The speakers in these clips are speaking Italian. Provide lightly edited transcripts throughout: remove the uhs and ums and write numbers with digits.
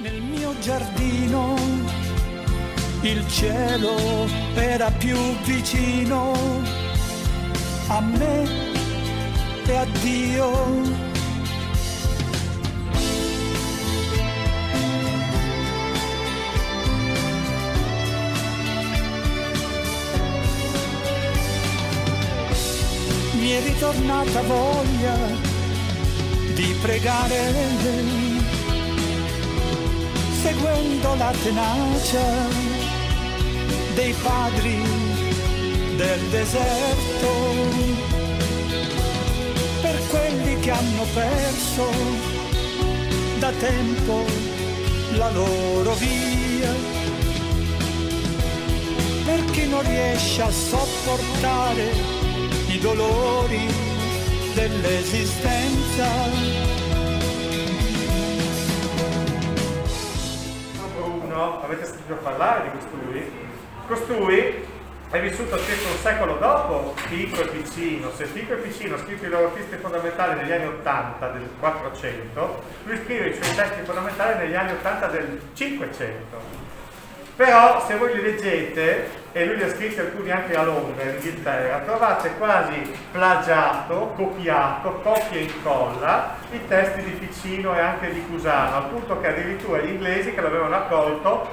Nel mio giardino il cielo era più vicino a me e a Dio. Mi è ritornata voglia di pregare, seguendo la tenacia dei padri del deserto, per quelli che hanno perso da tempo la loro via, per chi non riesce a sopportare i dolori dell'esistenza. Bruno, avete sentito parlare di costui? Costui è vissuto circa un secolo dopo Pico e Picino. Se Pico e Picino scritto i loro testi fondamentali negli anni 80 del 400, lui scrive i suoi testi fondamentali negli anni 80 del 500. Però se voi li leggete, e lui li ha scritti alcuni anche a Londra, in Inghilterra, trovate quasi plagiato, copiato, copia e incolla i testi di Ficino e anche di Cusano, al punto che addirittura gli inglesi che l'avevano accolto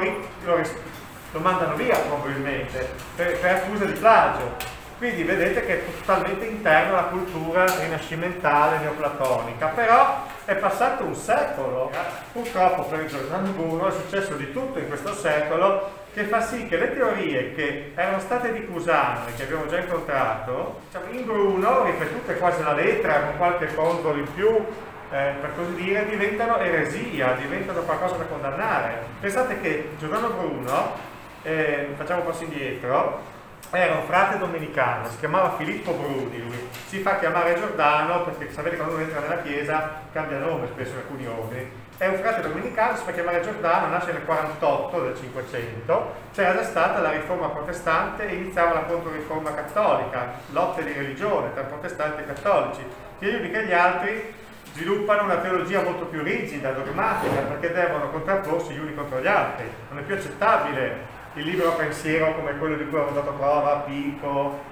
lo mandano via probabilmente per accuse di plagio. Quindi vedete che è totalmente interno alla cultura rinascimentale neoplatonica, però è passato un secolo. Purtroppo per Giordano Bruno è successo di tutto in questo secolo, che fa sì che le teorie che erano state di Cusano e che abbiamo già incontrato, in Bruno, ripetute quasi alla lettera, con qualche consolo in più, per così dire, diventano eresia, diventano qualcosa da condannare. Pensate che Giordano Bruno, facciamo un passo indietro, era un frate domenicano, si chiamava Filippo Bruni, lui si fa chiamare Giordano perché sapete quando uno entra nella chiesa cambia nome spesso in alcuni ordini. È un frate domenicano, si fa chiamare Giordano, nasce nel 48 del 500, c'era già stata la riforma protestante e iniziava la controriforma cattolica, lotte di religione tra protestanti e cattolici, che gli uni che gli altri sviluppano una teologia molto più rigida, dogmatica, perché devono contrapporsi gli uni contro gli altri. Non è più accettabile il libero pensiero come quello di cui avevo dato prova Pico,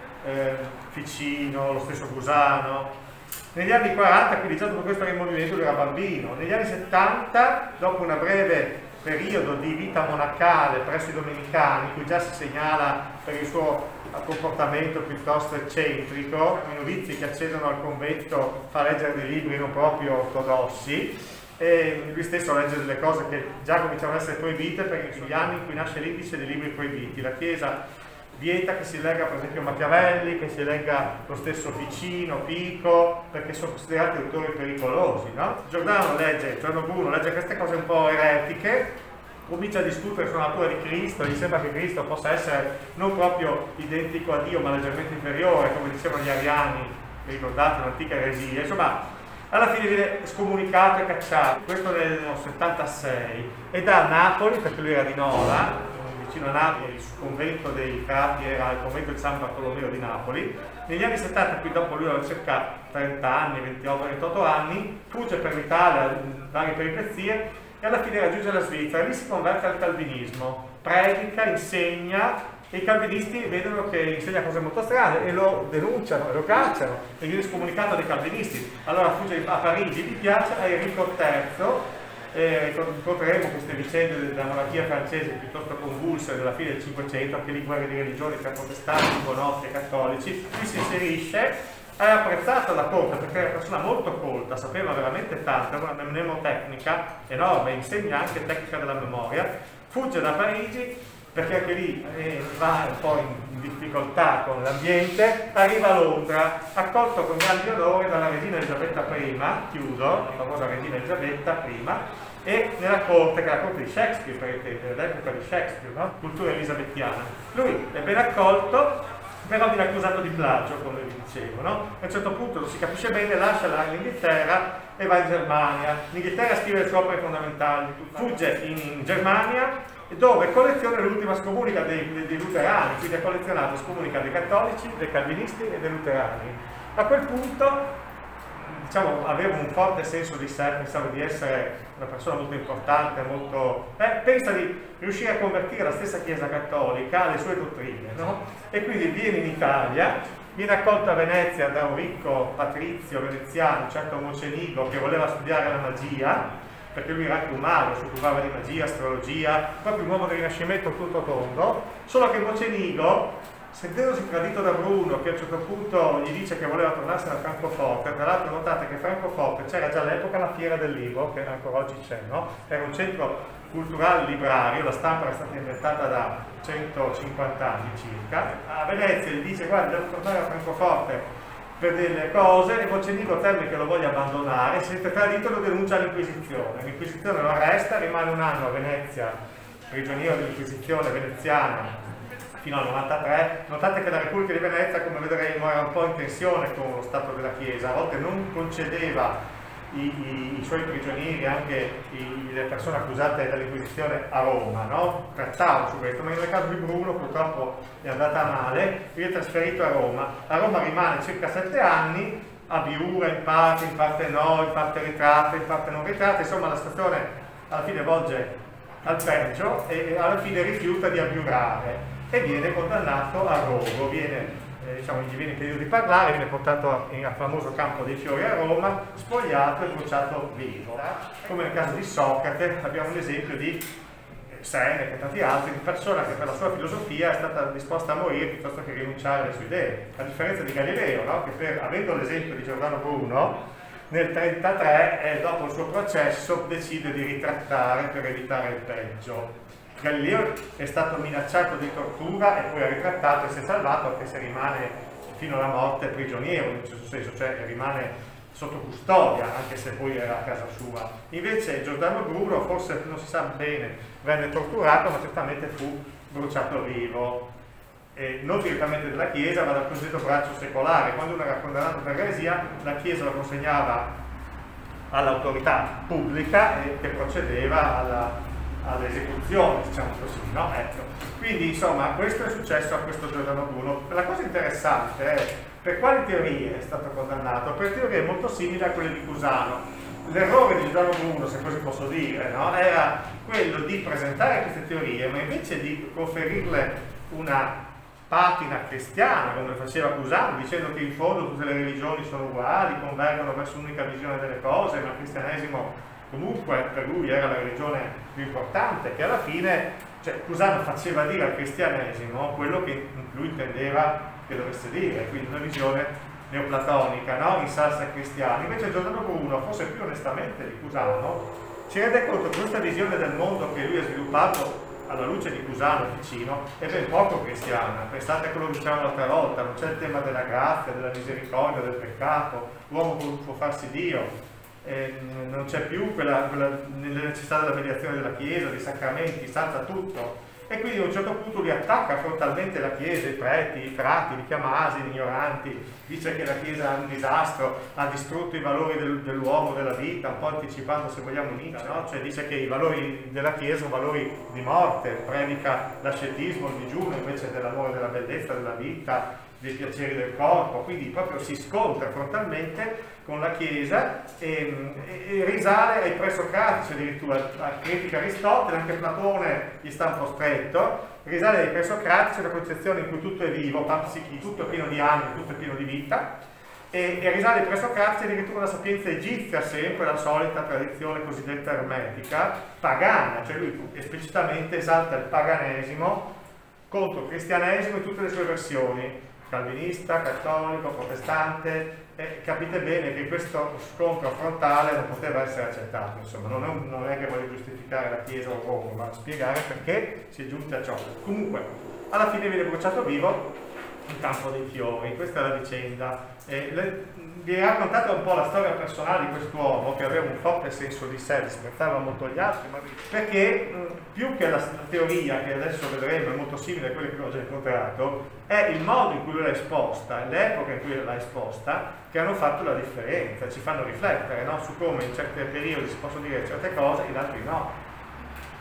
Ficino, lo stesso Cusano. Negli anni 40, quindi già dopo questo movimento lui era bambino. Negli anni 70, dopo un breve periodo di vita monacale presso i domenicani, in cui già si segnala per il suo comportamento piuttosto eccentrico, i novizi che accedono al convento fa leggere dei libri non proprio ortodossi, e lui stesso legge delle cose che già cominciano ad essere proibite, perché sono gli anni in cui nasce l'indice dei libri proibiti. La Chiesa vieta che si legga per esempio Machiavelli, che si legga lo stesso Ficino, Pico, perché sono considerati autori pericolosi, no? Giordano Bruno legge queste cose un po' eretiche, comincia a discutere sulla natura di Cristo, gli sembra che Cristo possa essere non proprio identico a Dio ma leggermente inferiore, come dicevano gli ariani, vi ricordate, un'antica eresia, insomma alla fine viene scomunicato e cacciato, questo nel 76, e da Napoli, perché lui era di Nola, vicino a Napoli, il convento dei frati era il convento di San Bartolomeo di Napoli. Negli anni 70, qui dopo lui aveva circa 30 anni, 28 anni, fugge per l'Italia, varie peripezie, e alla fine raggiunge la Svizzera, lì si converte al calvinismo, predica, insegna, e i calvinisti vedono che insegna cose molto strane e lo denunciano, lo cacciano e viene scomunicato dai calvinisti. Allora fugge a Parigi, gli piace a Enrico III, incontreremo queste vicende della monarchia francese piuttosto convulse della fine del 500, anche lì guerre di religione tra protestanti, bonotti e cattolici. Lui si inserisce, è apprezzato da corte perché è una persona molto colta, sapeva veramente tanto, aveva una mnemotecnica enorme, insegna anche tecnica della memoria, fugge da Parigi perché anche lì va un po' in difficoltà con l'ambiente, arriva a Londra, accolto con grandi onori dalla regina Elisabetta I, chiudo, la famosa regina Elisabetta I, e nella corte, che è la corte di Shakespeare, per l'epoca di Shakespeare, no? Cultura elisabettiana. Lui è ben accolto, però viene accusato di plagio, come vi dicevo, no? A un certo punto non si capisce bene, lascia l'Inghilterra e va in Germania. L'Inghilterra scrive le sue opere fondamentali, fugge in Germania, dove colleziona l'ultima scomunica dei luterani, quindi ha collezionato scomunica dei cattolici, dei calvinisti e dei luterani. A quel punto diciamo, avevo un forte senso di sé, pensavo di essere una persona molto importante, molto... pensa di riuscire a convertire la stessa Chiesa Cattolica alle sue dottrine, no? E quindi viene in Italia, viene accolto a Venezia da un ricco patrizio veneziano, un certo Mocenigo, che voleva studiare la magia, perché lui era anche un mago, si occupava di magia, astrologia, proprio un uomo del Rinascimento tutto tondo, solo che Mocenigo, sentendosi tradito da Bruno, che a un certo punto gli dice che voleva tornarsene a Francoforte, tra l'altro notate che a Francoforte c'era già all'epoca la Fiera del Libro, che ancora oggi c'è, no? Era un centro culturale librario, la stampa era stata inventata da 150 anni circa. A Venezia gli dice: guarda, devo tornare a Francoforte per delle cose, e Mocenigo teme che lo voglia abbandonare, si sente tradito e lo denuncia all'Inquisizione. L'Inquisizione lo arresta, rimane un anno a Venezia, prigioniero dell'Inquisizione veneziana, fino al 93. Notate che la Repubblica di Venezia, come vedremo, era un po' in tensione con lo Stato della Chiesa, a volte non concedeva i suoi prigionieri, anche le persone accusate dall'Inquisizione a Roma, no? Trattava su questo, ma nel caso di Bruno purtroppo è andata male, viene trasferito a Roma. A Roma rimane circa 7 anni, abiura in parte no, in parte ritratta, in parte non ritratta, insomma la stazione alla fine volge al peggio e alla fine rifiuta di abiurare e viene condannato a rogo, diciamo, gli viene impedito di parlare, viene portato al famoso Campo dei Fiori a Roma, spogliato e bruciato vivo. Come nel caso di Socrate abbiamo un esempio di Seneca e tanti altri, di persona che per la sua filosofia è stata disposta a morire piuttosto che rinunciare alle sue idee, a differenza di Galileo, no? Che avendo l'esempio di Giordano Bruno, nel 1933, dopo il suo processo, decide di ritrattare per evitare il peggio. Galileo è stato minacciato di tortura e poi ha ritrattato e si è salvato, anche se rimane fino alla morte prigioniero, in un certo senso, cioè rimane sotto custodia, anche se poi era a casa sua. Invece Giordano Bruno, forse non si sa bene, venne torturato, ma certamente fu bruciato vivo. Non direttamente dalla Chiesa, ma dal cosiddetto braccio secolare. Quando uno era condannato per eresia, la Chiesa lo consegnava all'autorità pubblica che procedeva all'esecuzione, diciamo così, no? Ecco. Quindi insomma questo è successo a questo Giordano Bruno. La cosa interessante è per quali teorie è stato condannato? Per teorie molto simili a quelle di Cusano. L'errore di Giordano Bruno, se così posso dire, no? Era quello di presentare queste teorie, ma invece di conferirle una patina cristiana, come faceva Cusano, dicendo che in fondo tutte le religioni sono uguali, convergono verso un'unica visione delle cose, ma il cristianesimo comunque per lui era la religione più importante, che alla fine, cioè, Cusano faceva dire al cristianesimo quello che lui intendeva che dovesse dire, quindi una visione neoplatonica, no? In salsa cristiana. Invece Giordano Bruno, forse più onestamente di Cusano, si rende conto che questa visione del mondo che lui ha sviluppato alla luce di Cusano vicino è ben poco cristiana. Pensate a quello che dicevamo l'altra volta, non c'è il tema della grazia, della misericordia, del peccato, l'uomo può farsi Dio. Non c'è più quella necessità della mediazione della Chiesa, dei sacramenti, salta tutto. E quindi a un certo punto lui attacca frontalmente la Chiesa, i preti, i frati, li chiama asini, ignoranti, dice che la Chiesa è un disastro, ha distrutto i valori dell'uomo, della vita, un po' anticipando, se vogliamo, Nietzsche, no? Cioè dice che i valori della Chiesa sono valori di morte, predica l'ascetismo, il digiuno invece dell'amore, della bellezza, della vita, dei piaceri del corpo, quindi proprio si scontra frontalmente con la Chiesa e risale ai presocratici, addirittura critica Aristotele, anche Platone gli sta un po' stretto, risale ai presocratici, una concezione in cui tutto è vivo, tutto è pieno di anima, tutto è pieno di vita, e risale ai presocratici addirittura alla sapienza egizia, sempre la solita tradizione cosiddetta ermetica, pagana, cioè lui esplicitamente esalta il paganesimo contro il cristianesimo in tutte le sue versioni, calvinista, cattolico, protestante. Capite bene che questo scontro frontale non poteva essere accettato, insomma, non è che voglio giustificare la Chiesa o Roma, ma spiegare perché si è giunti a ciò. Comunque, alla fine viene bruciato vivo in Campo dei Fiori, questa è la vicenda. Vi raccontate un po' la storia personale di quest'uomo che aveva un forte senso di sé, rispettava molto gli altri, perché più che la teoria che adesso vedremo è molto simile a quelle che ho già incontrato, è il modo in cui lui l'ha esposta, l'epoca in cui l'ha esposta, che hanno fatto la differenza, ci fanno riflettere, no? Su come in certi periodi si possono dire certe cose, in altri no.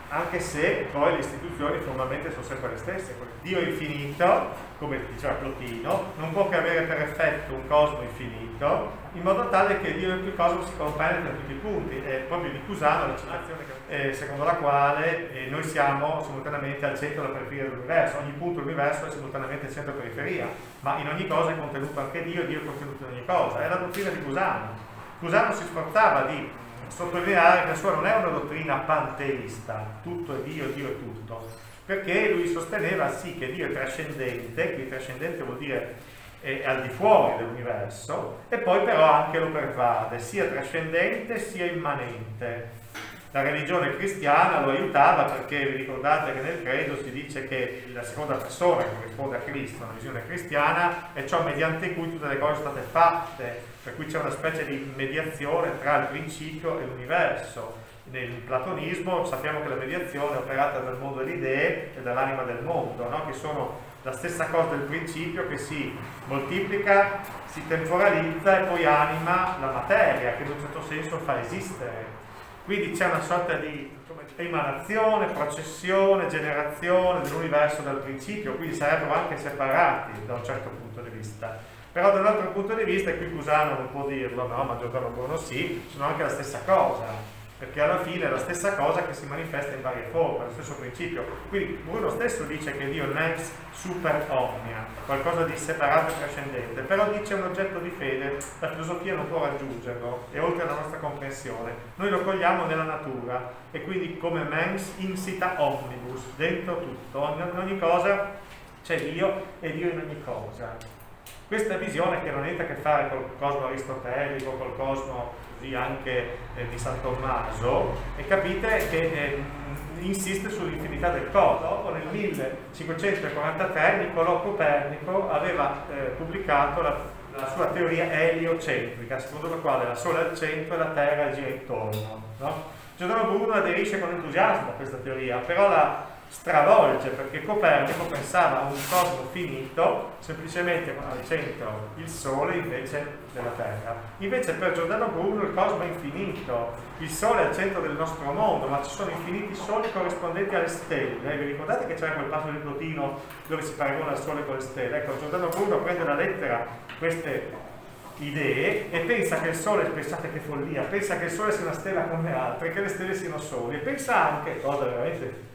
anche se poi le istituzioni formalmente sono sempre le stesse. Dio infinito, come diceva Plotino, non può che avere per effetto un cosmo infinito, in modo tale che Dio il cosmo si comprende da tutti i punti. È proprio di Cusano la citazione secondo la quale noi siamo simultaneamente al centro e alla periferia dell'universo, ogni punto dell'universo è simultaneamente centro e periferia, ma in ogni cosa è contenuto anche Dio, e Dio è contenuto in ogni cosa. È la dottrina di Cusano. Cusano si sforzava di sottolineare che la sua non è una dottrina panteista, tutto è Dio, Dio è tutto, perché lui sosteneva sì che Dio è trascendente, quindi trascendente vuol dire è al di fuori dell'universo, e poi però anche lo pervade, sia trascendente sia immanente. La religione cristiana lo aiutava perché vi ricordate che nel credo si dice che la seconda persona che corrisponde a Cristo, la visione cristiana, è ciò mediante cui tutte le cose sono state fatte, per cui c'è una specie di mediazione tra il principio e l'universo. Nel platonismo sappiamo che la mediazione è operata dal mondo delle idee e dall'anima del mondo, no? Che sono la stessa cosa del principio, che si moltiplica, si temporalizza e poi anima la materia, che in un certo senso fa esistere. Quindi c'è una sorta di emanazione, processione, generazione dell'universo dal principio, quindi sarebbero anche separati da un certo punto di vista. Però da un altro punto di vista, e qui Cusano non può dirlo, no, ma Giordano Bruno sì, sono anche la stessa cosa, perché alla fine è la stessa cosa che si manifesta in varie forme, lo stesso principio. Quindi Bruno stesso dice che Dio è mens super omnia, qualcosa di separato e trascendente, però dice un oggetto di fede, la filosofia non può raggiungerlo, è oltre la nostra comprensione. Noi lo cogliamo nella natura, e quindi come mens insita omnibus, dentro tutto, in ogni cosa c'è Dio, e Dio in ogni cosa. Questa visione che non ha niente a che fare col cosmo aristotelico, col cosmo così anche di San Tommaso, e capite che insiste sull'infinità del cosmo. Dopo nel 1543 Niccolò Copernico aveva pubblicato la sua teoria eliocentrica, secondo la quale la Sole è al centro e la Terra gira intorno, no? Giordano Bruno aderisce con entusiasmo a questa teoria, però la stravolge, perché Copernico pensava a un cosmo finito semplicemente con al centro il Sole invece della Terra. Invece per Giordano Bruno il cosmo è infinito, il Sole è al centro del nostro mondo, ma ci sono infiniti soli corrispondenti alle stelle. Vi ricordate che c'era quel passo di Plotino dove si paragona il Sole con le stelle? Ecco, Giordano Bruno prende alla lettera queste idee e pensa che il Sole, pensate che follia, pensa che il Sole sia una stella come altre, che le stelle siano soli, e pensa anche, cosa veramente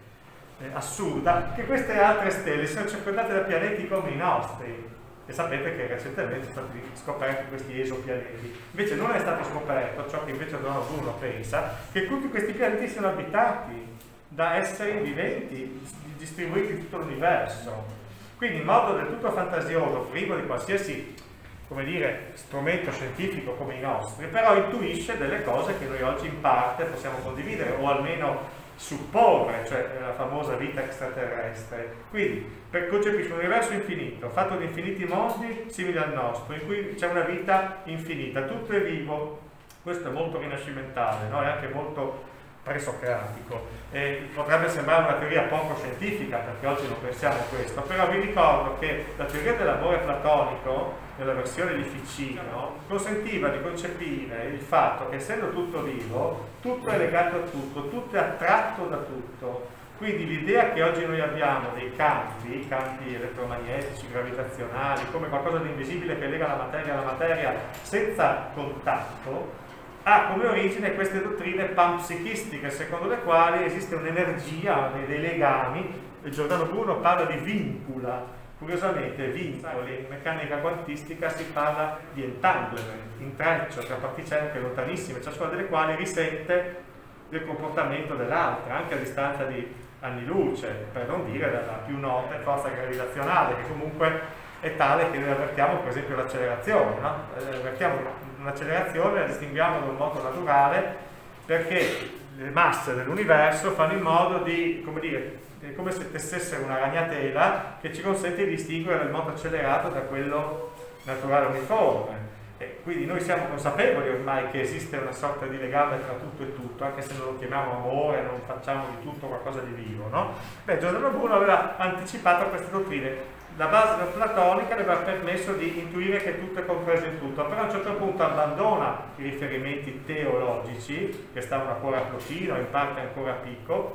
assurda, che queste altre stelle siano circondate da pianeti come i nostri, e sapete che recentemente sono stati scoperti questi esopianeti. Invece non è stato scoperto ciò che invece Giordano Bruno pensa, che tutti questi pianeti siano abitati da esseri viventi distribuiti in tutto l'universo, quindi in modo del tutto fantasioso, privo di qualsiasi, come dire, strumento scientifico come i nostri, però intuisce delle cose che noi oggi in parte possiamo condividere, o almeno supporre, cioè la famosa vita extraterrestre. Quindi concepisce un universo infinito, fatto di infiniti mondi simili al nostro, in cui c'è una vita infinita, tutto è vivo. Questo è molto rinascimentale, no? È anche molto presocratico. Potrebbe sembrare una teoria poco scientifica, perché oggi non pensiamo a questo, però vi ricordo che la teoria dell'amore platonico, nella versione di Ficino, consentiva di concepire il fatto che, essendo tutto vivo, tutto è legato a tutto è attratto da tutto. Quindi l'idea che oggi noi abbiamo dei campi elettromagnetici, gravitazionali, come qualcosa di invisibile che lega la materia alla materia senza contatto, ha come origine queste dottrine panpsichistiche, secondo le quali esiste un'energia, dei legami, e Giordano Bruno parla di vincula. Curiosamente, vincoli, in meccanica quantistica si parla di entanglement, intreccio tra particelle anche lontanissime, ciascuna delle quali risente del comportamento dell'altra, anche a distanza di anni luce, per non dire della più nota forza gravitazionale, che comunque è tale che noi avvertiamo per esempio l'accelerazione, no? Avvertiamo un'accelerazione, la distinguiamo da un modo naturale, perché le masse dell'universo fanno in modo di, come dire, è come se tessessero una ragnatela che ci consente di distinguere il moto accelerato da quello naturale uniforme. E quindi noi siamo consapevoli ormai che esiste una sorta di legame tra tutto e tutto, anche se non lo chiamiamo amore, non facciamo di tutto qualcosa di vivo, no? Beh, Giordano Bruno aveva anticipato queste dottrine. La base platonica le aveva permesso di intuire che tutto è compreso in tutto, però a un certo punto abbandona i riferimenti teologici che stavano ancora a Plotino, in parte ancora a Pico,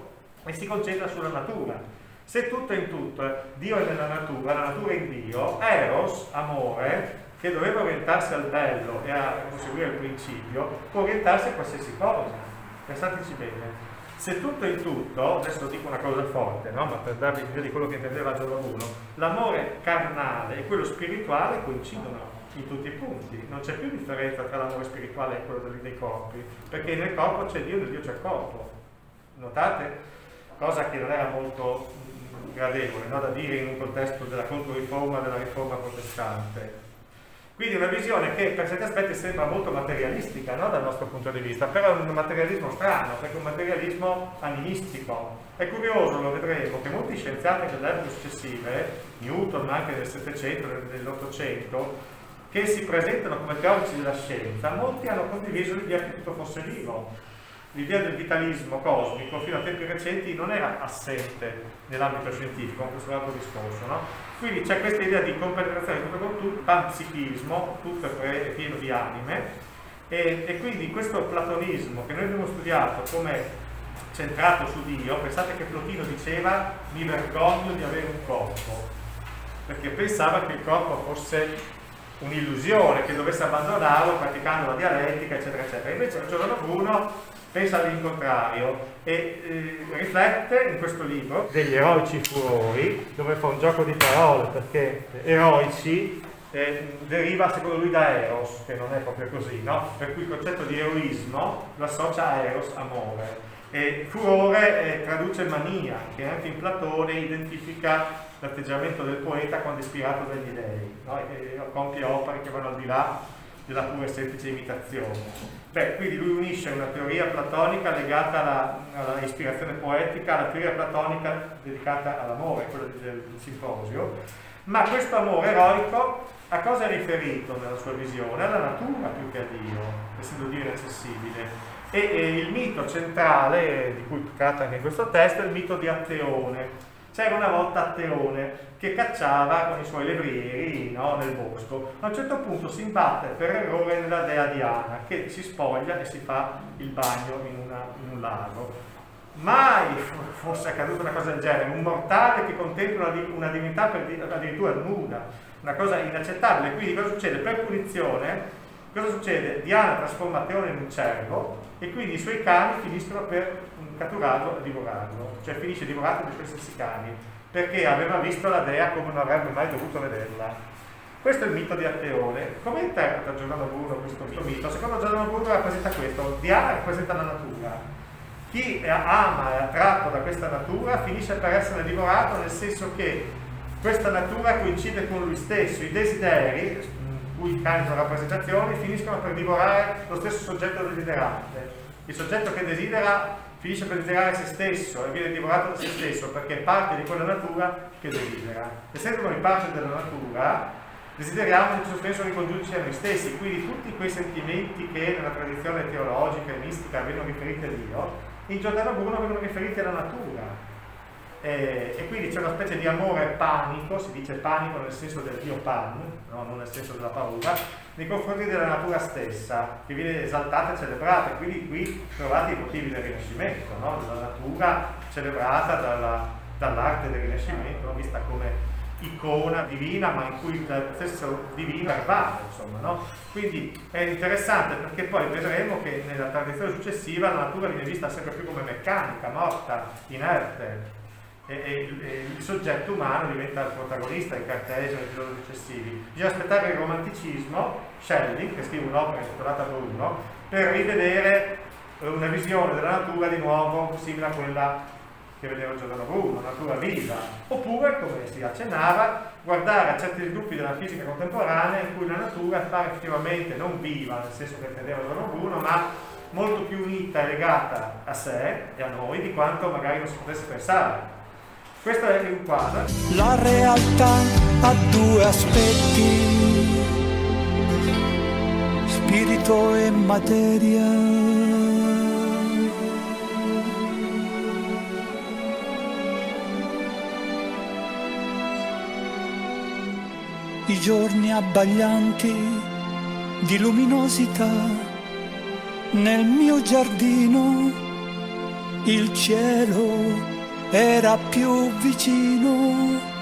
e si concentra sulla natura. Se tutto è in tutto, Dio è nella natura, la natura è in Dio, Eros, amore, che doveva orientarsi al bello e a conseguire il principio, può orientarsi a qualsiasi cosa. Pensateci bene. Se tutto è in tutto, adesso dico una cosa forte, no? Ma per darvi l'idea di quello che intendeva Giordano Bruno, l'amore carnale e quello spirituale coincidono in tutti i punti. Non c'è più differenza tra l'amore spirituale e quello dei corpi, perché nel corpo c'è Dio e nel Dio c'è il corpo. Notate? Cosa che non era molto gradevole, no? Da dire in un contesto della controriforma, della riforma protestante. Quindi una visione che per certi aspetti sembra molto materialistica, no? Dal nostro punto di vista, però è un materialismo strano, perché è un materialismo animistico. È curioso, lo vedremo, che molti scienziati delle epoche successive, Newton ma anche del Settecento, dell'Ottocento, che si presentano come teorici della scienza, molti hanno condiviso l'idea che tutto fosse vivo. L'idea del vitalismo cosmico fino a tempi recenti non era assente nell'ambito scientifico, con questo altro discorso, no? Quindi c'è questa idea di compenetrazione di tutto con tutto, panpsichismo, tutto è pieno di anime, e quindi questo platonismo che noi abbiamo studiato come centrato su Dio, pensate che Plotino diceva mi vergogno di avere un corpo, perché pensava che il corpo fosse un'illusione, che dovesse abbandonarlo praticando la dialettica, eccetera, eccetera. Invece Giordano Bruno pensa all'incontrario e riflette in questo libro degli eroici furori, dove fa un gioco di parole, perché eroici deriva secondo lui da eros, che non è proprio così, no? Per cui il concetto di eroismo lo associa a eros, amore, e furore traduce mania, che anche in Platone identifica l'atteggiamento del poeta quando è ispirato dagli dei, no? E compie opere che vanno al di là della pura e semplice imitazione. Quindi lui unisce una teoria platonica legata alla ispirazione poetica, alla teoria platonica dedicata all'amore, quella del simposio, ma questo amore eroico a cosa è riferito nella sua visione? Alla natura più che a Dio, essendo Dio inaccessibile. E il mito centrale, di cui tratta anche in questo testo, è il mito di Atteone. C'era una volta Atteone che cacciava con i suoi levrieri, no, nel bosco. A un certo punto si imbatte per errore nella dea Diana, che si spoglia e si fa il bagno in un lago. Mai fosse accaduta una cosa del genere, un mortale che contempla una divinità addirittura nuda, una cosa inaccettabile. Quindi cosa succede? Per punizione, cosa succede? Diana trasforma Atteone in un cervo e quindi i suoi cani finiscono per catturarlo e divorarlo, cioè finisce divorato dai suoi stessi cani, perché aveva visto la dea come non avrebbe mai dovuto vederla. Questo è il mito di Atteone. Come interpreta Giordano Bruno questo mito? Secondo Giordano Bruno rappresenta questo: Diana rappresenta la natura. Chi ama e è attratto da questa natura finisce per essere divorato, nel senso che questa natura coincide con lui stesso. I desideri, cui i cani sono rappresentazioni, finiscono per divorare lo stesso soggetto desiderante. Il soggetto che desidera finisce per desiderare se stesso e viene divorato da se stesso, perché è parte di quella natura che desidera. Essendo noi parte della natura, desideriamo in questo senso ricongiungerci a noi stessi, quindi tutti quei sentimenti che nella tradizione teologica e mistica vengono riferiti a Dio, in Giordano Bruno vengono riferiti alla natura. E quindi c'è una specie di amore panico, si dice panico nel senso del Dio Pan, no? Non nel senso della paura, nei confronti della natura stessa, che viene esaltata e celebrata. Quindi qui trovate i motivi del Rinascimento, no? Della natura celebrata dall'arte del Rinascimento, vista come icona divina, ma in cui il stesso divino pervade, insomma, no? Quindi è interessante, perché poi vedremo che nella tradizione successiva la natura viene vista sempre più come meccanica, morta, inerte, e il soggetto umano diventa il protagonista in Cartesio e nei filosofì successivi. Bisogna aspettare il romanticismo, Shelley, che scrive un'opera intitolata Bruno, per rivedere una visione della natura di nuovo simile a quella che vedeva Giordano Bruno, natura viva, oppure, come si accennava, guardare a certi sviluppi della fisica contemporanea in cui la natura appare effettivamente non viva, nel senso che intendeva Giordano Bruno, ma molto più unita e legata a sé e a noi di quanto magari non si potesse pensare. Questo è il quadro. La realtà ha due aspetti, spirito e materia. I giorni abbaglianti di luminosità, nel mio giardino il cielo era più vicino.